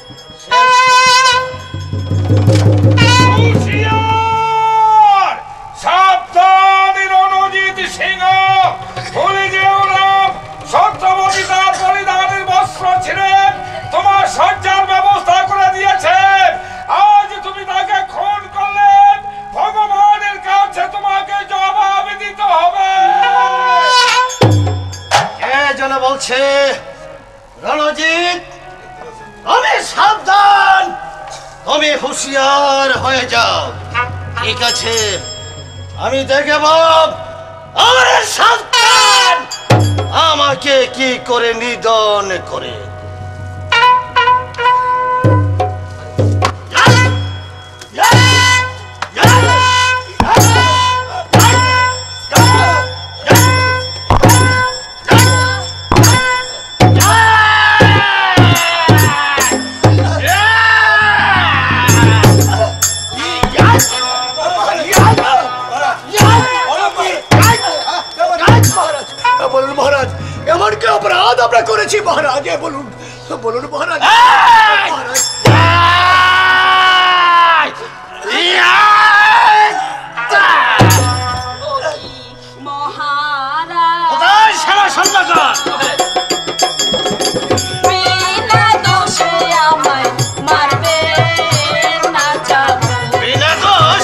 [SPEAKER 3] সাবধান রণজিৎ সিংহ, ভুলে যেও না সত্যবতী তার পরিধানের বস্ত্র ছিঁড়ে তোমার সজ্জার ব্যবস্থা করে দিয়েছে। আজ তুমি তাকে খুন করলে ভগবানের কাছে তোমাকে জবাব দিতে হবে।
[SPEAKER 1] কে যেন বলছে? রণজিৎ, তুমি সাবধান, তুমি হুঁশিয়ার হয়ে যাও। ঠিক আছে, আমি দেখব আমার সন্তান আমাকে কি করে নিধন করে।
[SPEAKER 5] বলুন মহারাজ, এমন কি অপরাধ আমরা করেছি মহারাজ? বলুন, বলুন মহারাজ।
[SPEAKER 1] কোথায় সারা সন্ন্যাস?
[SPEAKER 8] বিনা দোষে আমায় মারবে না যাবো।
[SPEAKER 1] বিনা দোষ?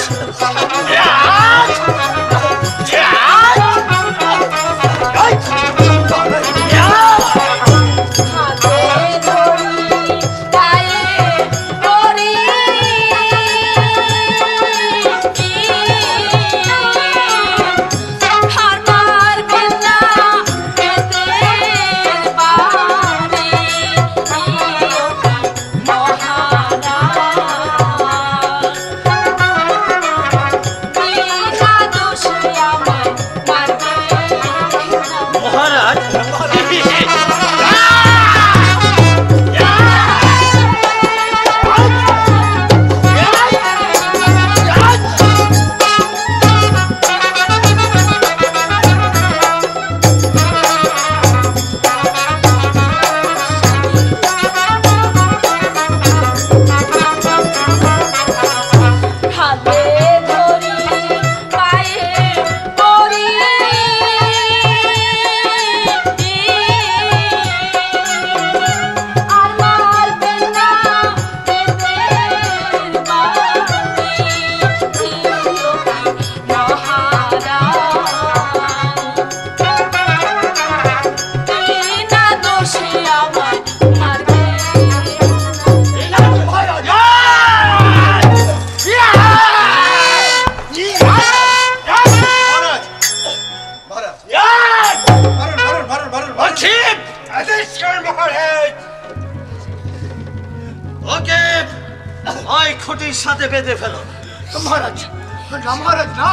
[SPEAKER 1] ওকে ওই খুঁটির সাথে বেঁধে ফেলো।
[SPEAKER 5] মহারাজ, না মহারাজ, না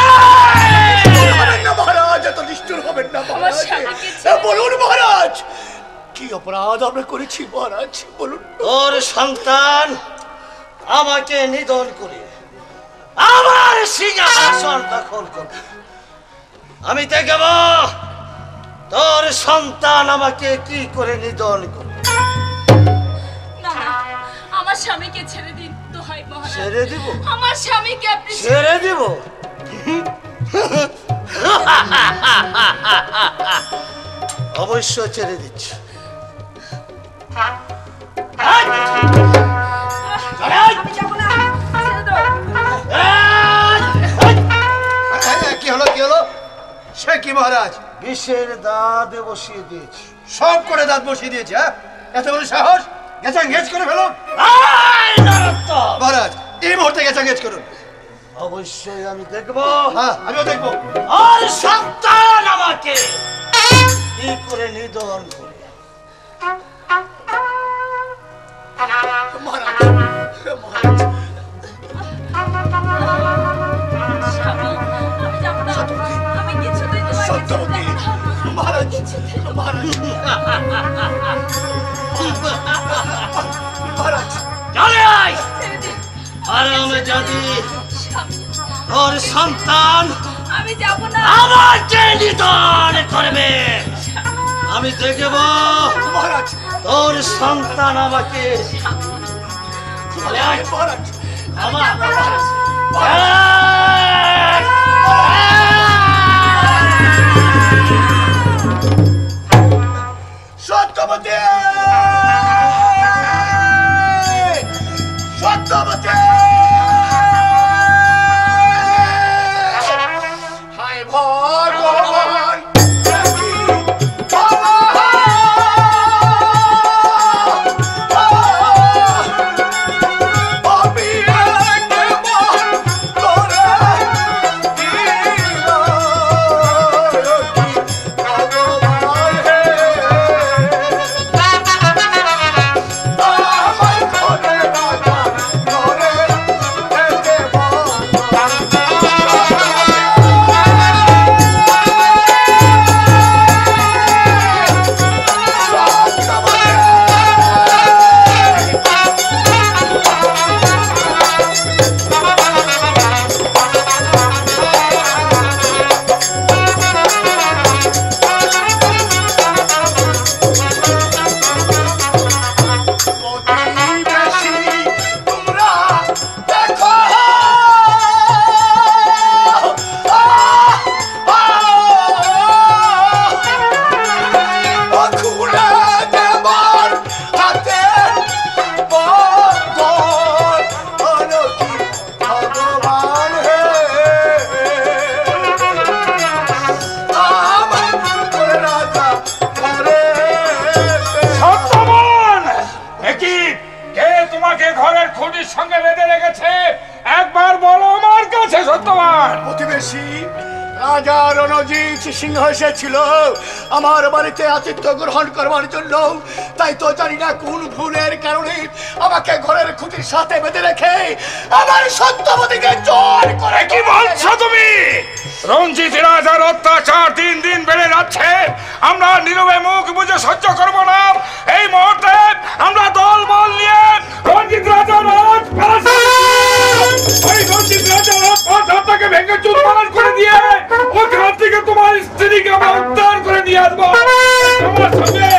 [SPEAKER 5] মহারাজ, এত নিষ্ঠুর হবেন না মহারাজ। বলুন মহারাজ, কি অপরাধ আমরা করেছি মহারাজ? বলুন।
[SPEAKER 1] তোর সন্তান আমাকে নিধন করে আমার সিংহাসন দখল করবে। আমি দেখব তোর সন্তান আমাকে কি করে নিধন করবে।
[SPEAKER 8] না না, আমার স্বামীকে ছেড়ে দিন দোহাই মহারাজ।
[SPEAKER 1] ছেড়ে দিব?
[SPEAKER 8] আমার স্বামীকে আপনি
[SPEAKER 1] ছেড়ে দিব?
[SPEAKER 5] অবশ্যই ছেড়ে দিচ্ছি।
[SPEAKER 2] কি হলো কি হলো? সে কি মহারাজ?
[SPEAKER 5] বিষের দাঁত বসিয়ে দিয়েছি।
[SPEAKER 2] সব করে দাঁত বসিয়ে দিয়েছে? হ্যাঁ, এত বড় সাহস! গেঁচা গেছ করে ফেলো মহারাজ, এই মুহূর্তে গেঁচা গেছ করুন।
[SPEAKER 5] অবশ্যই আমি দেখবো।
[SPEAKER 2] হ্যাঁ, আমিও দেখবো।
[SPEAKER 5] আর সন্তান আমাকে কি করে নিধন করে।
[SPEAKER 8] স্বামী, আমি যাবো না। আমি কিছুতেই তোমায়
[SPEAKER 5] সত্যবতী, মহারাজ, মহারাজ, মহারাজ,
[SPEAKER 1] চলে আয় আরামে যদি ওর সন্তান
[SPEAKER 8] আমি যাবো না।
[SPEAKER 1] আমাকে নিধন করবে। আমি দেখব
[SPEAKER 5] মহারাজ,
[SPEAKER 1] তোর সন্তান আমাকে
[SPEAKER 5] মহারাজ,
[SPEAKER 1] আমার
[SPEAKER 5] সত্যবতী, সত্যবতী, হায় ভগবান, রাজা রণজিৎ সিংহ এসেছিল আমার বাড়িতে আতিথ্য গ্রহণ করবার জন্য। তাই তো জানি না কোন ভুলের কারণে আমাকে ঘরের খুঁটির সাথে বেঁধে রেখে আমার সত্যবতীকে জোর করে।
[SPEAKER 3] কি বলছো তুমি? রঞ্জিত রাজার অত্যাচার দিন দিন বেড়ে যাচ্ছে। আমরা নীরবে মুখ বুঝে সহ্য করবো না। এই মুহূর্তে আমরা দল বল নিয়ে রঞ্জিত রাজার ওই রঞ্জিত রাজার রাজটাকে ভেঙে চুরমার করে দিয়ে ওখান থেকে তোমার স্ত্রীকে আমরা উদ্ধার করে নিয়ে আসবো আমার সঙ্গে।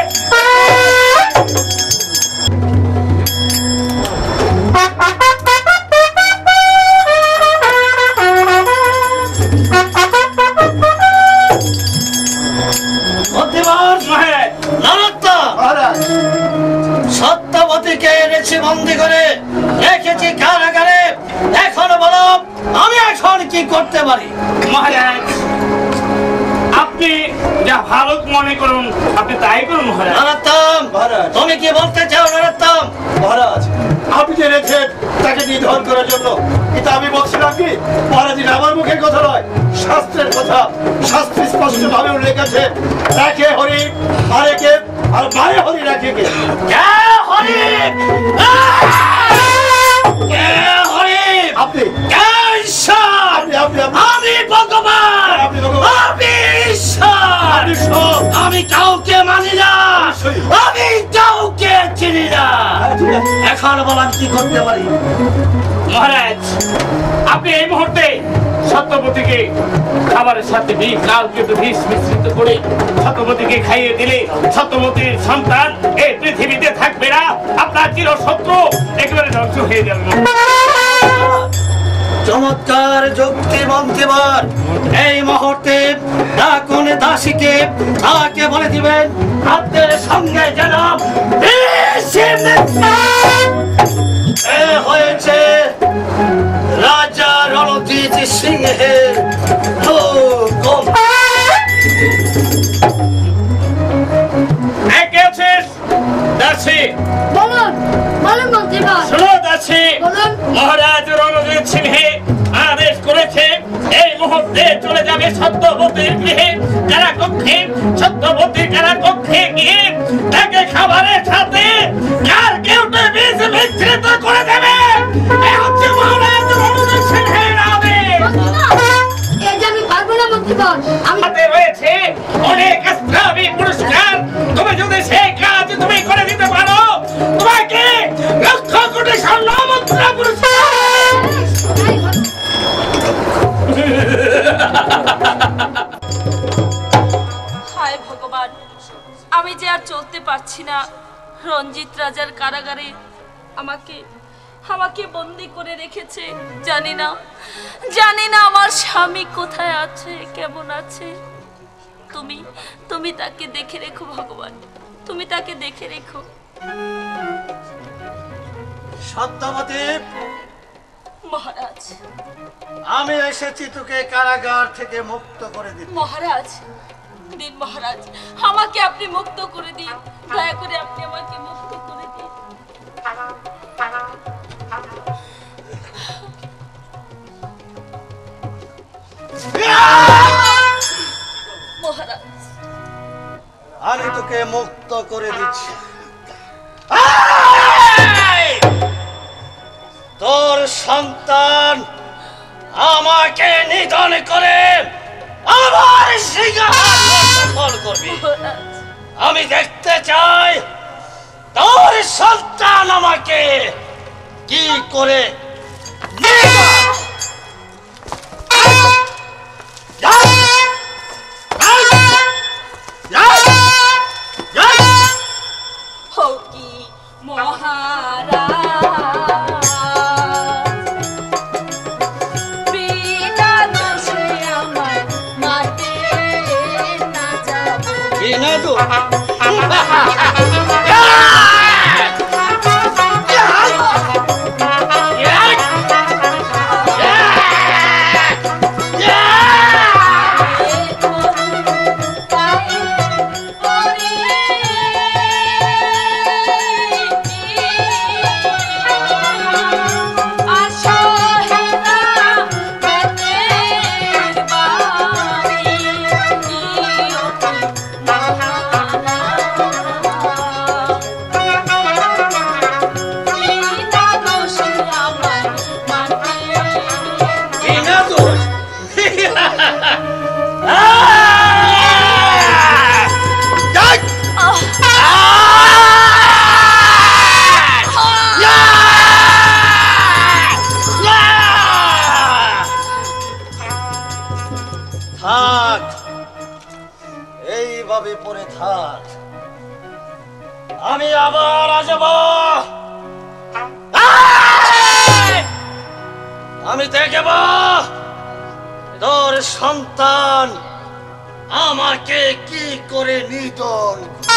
[SPEAKER 1] সত্যবতীকে এনেছি বন্দি করে রেখেছি কারাগারে। এখন বলো আমি এখন কি করতে পারি?
[SPEAKER 6] মহারাজ, আপনি যা ভালো মনে করুন আপনি তাই করুন মহারাজ।
[SPEAKER 1] নরোত্তম, তুমি কি বলতে চাও নরোত্তম?
[SPEAKER 2] মহারাজ, আপনি যে রেখেছেন তাকে নিধন করার জন্য, এটা আমি বলছিলাম কি মহারাজ? আমার মুখের কথা নয়, শাস্ত্রের কথা। শাস্ত্রে স্পষ্ট ভাবে উল্লেখ আছে, রাখে হরি মারে কে, আর মারে হরি রাখে কে।
[SPEAKER 1] হরি
[SPEAKER 2] আপনি
[SPEAKER 1] আমি ভগবান, আমি ঈশ্বর, আমি কাউকে মানি না, আমি কাউকে চিনি না। এখন বল আমি কি করতে পারি?
[SPEAKER 6] মহারাজ, আপনি এই মুহূর্তে সত্যবতীকে খাবারের সাথে বিষ লাল কিন্তু বিষ মিশ্রিত করে সত্যবতীকে খাইয়ে দিলে সত্যবতীর সন্তান এই পৃথিবীতে থাকবে না। আপনার চির শত্রু একেবারে ধ্বংস হয়ে যাবে।
[SPEAKER 1] চমৎকার যুক্তি মন্ত্রীবর এই মুহূর্তে ডাকুন দাসীকে তাকে বলে দিবেন হাতের সঙ্গে যেন এ হয়েছে রাজা রণজিৎ সিংহের হুকুম।
[SPEAKER 3] দাসী
[SPEAKER 4] বলুন বলুন মন্ত্রীবর।
[SPEAKER 3] শোনো দাসী, মহারাজ রণজিৎ সিংহে আদেশ করেছে এই মুহূর্তে চলে যাবে সত্যবতীর গৃহে কারা কক্ষে, সত্যবতী কারা কক্ষে গিয়ে তাকে খাবারের সাথে কার কেউটে বিষ মিশ্রিত করে দেবে। এই হচ্ছে মহারাজ রণজিৎ সিংহের আদেশ।
[SPEAKER 4] এই যে আমি পারবো না মন্ত্রীবর। আমি
[SPEAKER 3] হাতে রয়েছে অনেক ইসলামী পুরস্কার, তুমি যদি সেই কাজ তুমি করে দিতে পারো তোমাকে লক্ষ কোটি স্বর্ণ মুদ্রা পুরস্কার।
[SPEAKER 8] হায় ভগবান, আমি যে আর চলতে পারছি না। রঞ্জিত রাজার কারাগারে আমাকে আমাকে বন্দি করে রেখেছে। জানি না জানি না আমার স্বামী কোথায় আছে, কেমন আছে। তুমি তুমি তাকে দেখে রেখো ভগবান, তুমি তাকে দেখে রেখো।
[SPEAKER 1] সত্যবতী,
[SPEAKER 8] মহারাজ
[SPEAKER 1] আমি এসেছি তোকে কারাগার থেকে মুক্ত করে দিতে।
[SPEAKER 8] মহারাজ দিন, মহারাজ আমাকে আপনি মুক্ত করে দিন, দয়া করে আপনি আমাকে মুক্ত করে দিন। মহারাজ
[SPEAKER 1] আমি তোকে মুক্ত করে দিচ্ছি। তোর সন্তান আমাকে নিধন করে আমার সিংহাসন দখল করবি। আমি দেখতে চাই তোর সন্তান আমাকে কি করে
[SPEAKER 8] হকি মহারাজ বিনা দোষে আমার মাটি না যাব।
[SPEAKER 1] বিনা তো থাক, এইভাবে পড়ে থাক। আমি আবার আসব। আমি দেখব তোর সন্তান আমাকে কি করে নিধন।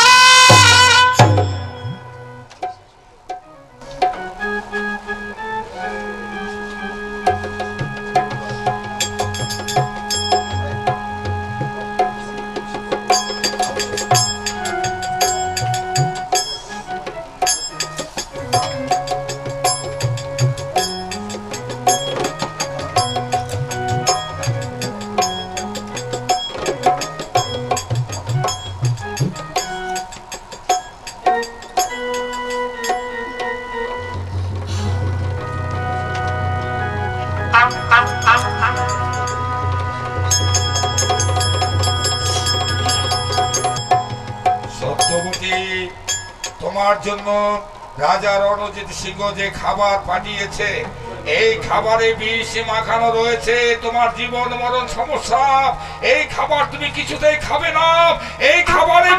[SPEAKER 3] সত্যবতী, তোমার জন্য রাজা রণজিৎ সিংহ যে খাবার পাঠিয়েছে এই খাবারে বিষ মাখানো রয়েছে। তোমার জীবন মরণ সমস্যা, এই খাবার তুমি কিছুতেই খাবে না। এই খাবারে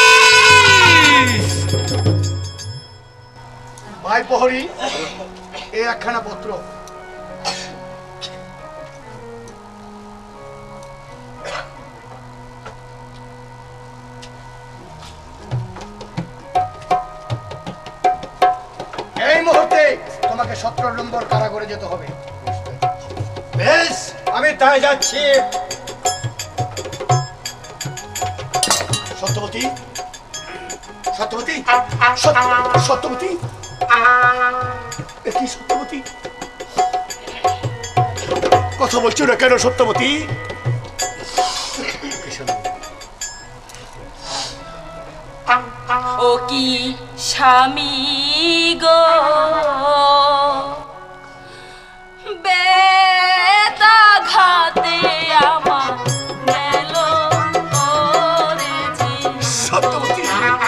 [SPEAKER 3] বিষ।
[SPEAKER 5] ভাই প্রহরী, এই একখানা পত্র। এই মুহূর্তে তোমাকে সতেরো নম্বর কারাগারে যেতে হবে।
[SPEAKER 2] বেশ, আমি তাই যাচ্ছি।
[SPEAKER 5] সত্যবতী, সত্যবতী, সত্য- সত্যবতী, এ কি সত্যবতী? কথা বলছো না কেন সত্যবতী?
[SPEAKER 8] ও কি স্বামী গো বেতাঘাতে আমার গেল পরেছি।
[SPEAKER 5] সত্যবতী,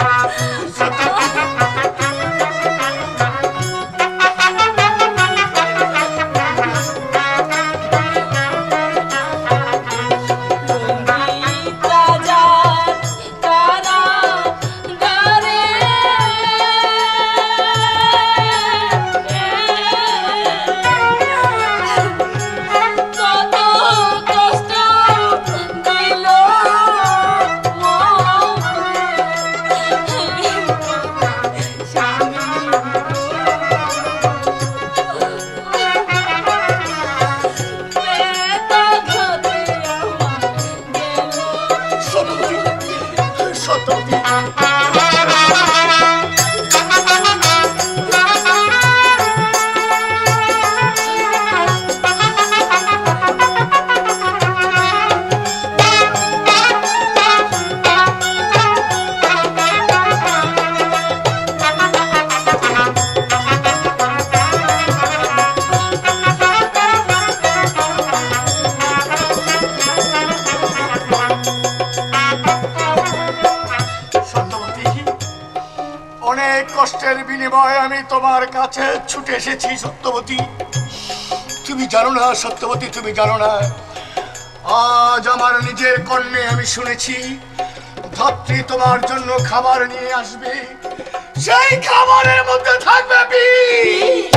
[SPEAKER 5] কষ্টের বিনিময়ে আমি তোমার কাছে ছুটে এসেছি সত্যবতী। তুমি জানো না সত্যবতী, তুমি জানো না, আজ আমার নিজের কর্ণে আমি শুনেছি ধাত্রী তোমার জন্য খাবার নিয়ে আসবে, সেই খাবারের মধ্যে থাকবে বিষ।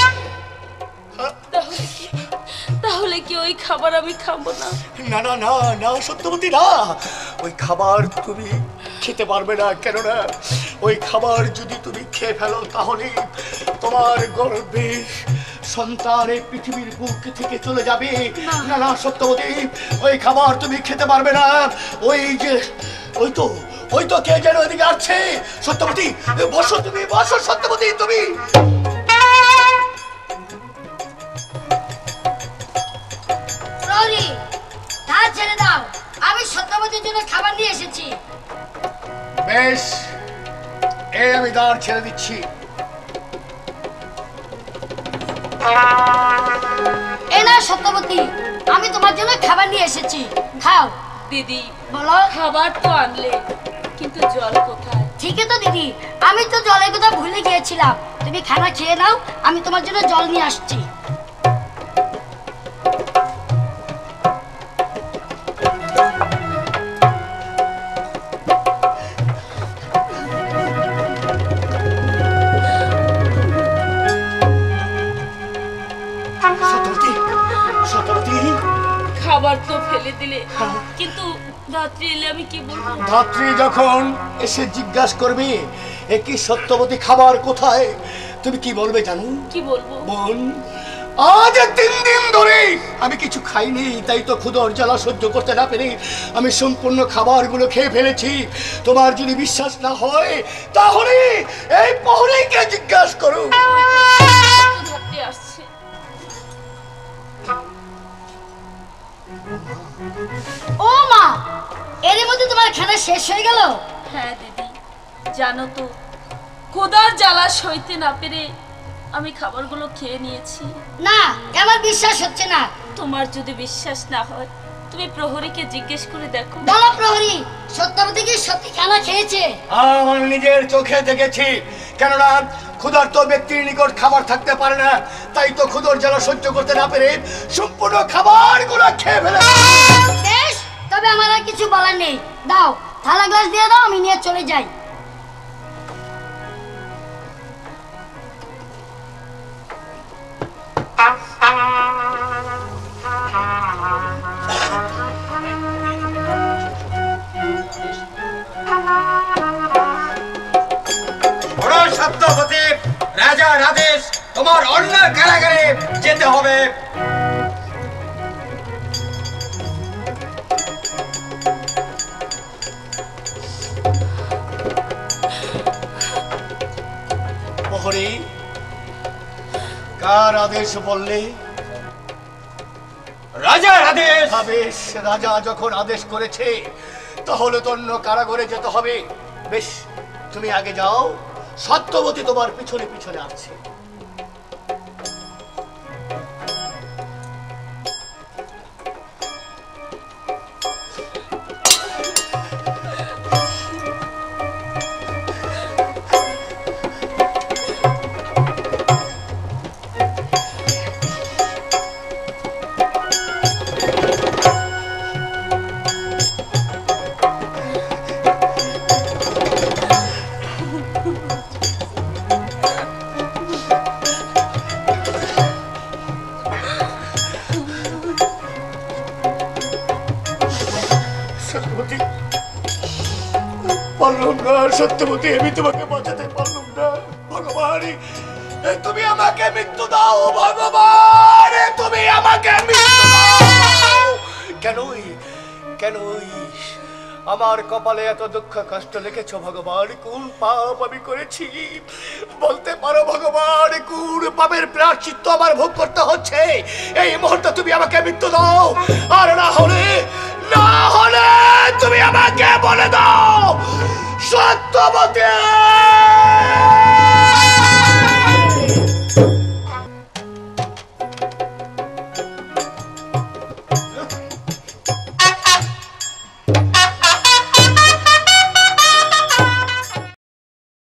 [SPEAKER 8] তাহলে কি ওই খাবার আমি খাবো না?
[SPEAKER 5] না না না না সত্যবতী, না, ওই খাবার তুমি খেতে পারবে না। কেননা ওই খাবার যদি তুমি খেয়ে ফেলো তাহলে তোমার গর্ভে সন্তান এই পৃথিবীর বুক থেকে চলে যাবে। না না সত্যবতী, ওই খাবার তুমি খেতে পারবে না। ওই যে ওই তো ওই তো কে যেন ওইদিকে আসছে। সত্যবতী বসো, তুমি বসো সত্যবতী, তুমি
[SPEAKER 4] ছেড়ে দাও, আমি সত্যবতীর জন্য খাবার নিয়ে এসেছি।
[SPEAKER 5] বেশ, এই আমি দ্বার ছেড়ে দিচ্ছি।
[SPEAKER 4] এ না সত্যবতী, আমি তোমার জন্য খাবার নিয়ে এসেছি, খাও।
[SPEAKER 8] দিদি
[SPEAKER 4] বলো।
[SPEAKER 8] খাবার তো আনলে, কিন্তু জল কোথায়?
[SPEAKER 4] ঠিকই তো দিদি, আমি তো জলের কথা ভুলে গিয়েছিলাম। তুমি খানা খেয়ে নাও, আমি তোমার জন্য জল নিয়ে আসছি।
[SPEAKER 8] খাবার তো ফেলে দিলে, কিন্তু ধাত্রী এলে আমি কি বলবো?
[SPEAKER 5] ধাত্রী যখন এসে জিজ্ঞাসা করবে এ কি সত্যবতী খাবার কোথায়, তুমি কি বলবে জানো?
[SPEAKER 8] কি বলবো?
[SPEAKER 5] বোন, আজ তিন দিন ধরে আমি কিছু খাইনি, তাই তো ক্ষুধার জ্বালা সহ্য করতে না পেরে আমি সম্পূর্ণ খাবারগুলো খেয়ে ফেলেছি। তোমার যদি বিশ্বাস না হয় তাহলে এই প্রহরীকে জিজ্ঞাসা করো।
[SPEAKER 8] ধাত্রী আসছে।
[SPEAKER 4] ও মা, এর মধ্যে তোমার খানা শেষ হয়ে গেল?
[SPEAKER 8] হ্যাঁ দিদি, জানো তো ক্ষুধার জ্বালা সইতে না পেরে আমি খাবারগুলো খেয়ে নিয়েছি।
[SPEAKER 4] না, আমার বিশ্বাস হচ্ছে না।
[SPEAKER 8] তোমার যদি বিশ্বাস না হয় তুমি প্রহরীকে জিজ্ঞেস করে দেখো।
[SPEAKER 4] বলো প্রহরী, সত্যবতী কি সত্যি খানা খেয়েছে?
[SPEAKER 5] আমার নিজের চোখে দেখেছি। কেননা ক্ষুধার্ত ব্যক্তির নিকট খাবার থাকতে পারে না, তাই তো ক্ষুধার জ্বালা সহ্য করতে না পেরে সম্পূর্ণ খাবারগুলো খেয়ে ফেলে।
[SPEAKER 4] বেশ, তবে আমার আর কিছু বলার নেই। দাও, থালা গ্লাস দিয়ে দাও, আমি নিয়ে চলে যাই।
[SPEAKER 2] সত্যবতী, রাজার আদেশ, তোমার অন্য কারাগারে যেতে হবে।
[SPEAKER 5] প্রহরী, কার আদেশ বললে?
[SPEAKER 2] রাজার আদেশ।
[SPEAKER 5] বেশ, রাজা যখন আদেশ করেছে তাহলে তো অন্য কারাগারে যেতে হবে। বেশ, তুমি আগে যাও, সত্যবতী তোমার পিছনে পিছনে আসছে। পারলাম না সত্যবতী, আমি তোমাকে বাঁচাতে পারলাম না। ভগবান, তুমি আমাকে মৃত্যু দাও। ভগবান, তুমি আমাকে মৃত্যু দাও। কেনই কেনই আমার কপালে এত দুঃখ কষ্ট লিখেছ ভগবান? কোন পাপ আমি করেছি বলতে পারো ভগবান? কোন পাপের প্রায়শ্চিত্ত আমার ভোগ করতে হচ্ছে? এই মুহূর্তে তুমি আমাকে মৃত্যু দাও, আর না হলে না হলে তুমি আমাকে বলে দাও সত্যবতী।